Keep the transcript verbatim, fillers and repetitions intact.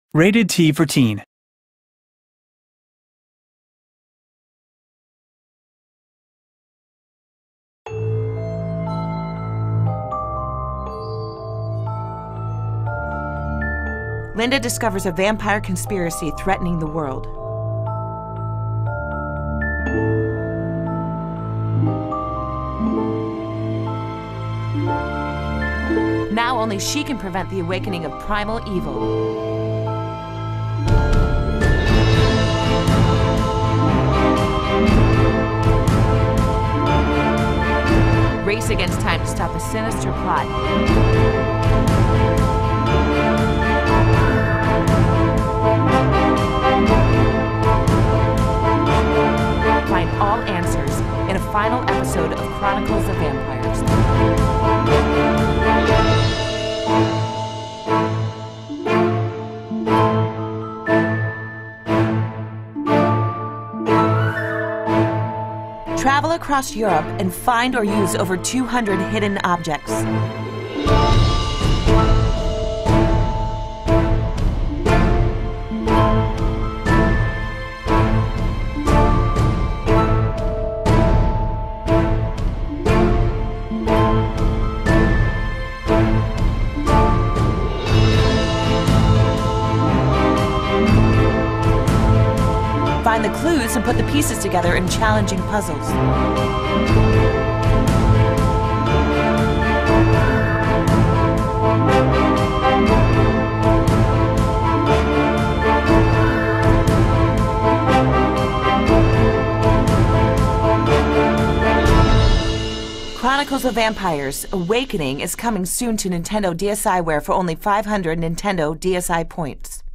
Rated T for Teen. Linda discovers a vampire conspiracy threatening the world. Now only she can prevent the awakening of primal evil. Race against time to stop a sinister plot. Find all answers in a final episode of Chronicles of Vampires. Travel across Europe and find or use over two hundred hidden objects. Find the clues and put the pieces together in challenging puzzles. Chronicles of Vampires: Awakening is coming soon to Nintendo DSiWare for only five hundred Nintendo D S i points.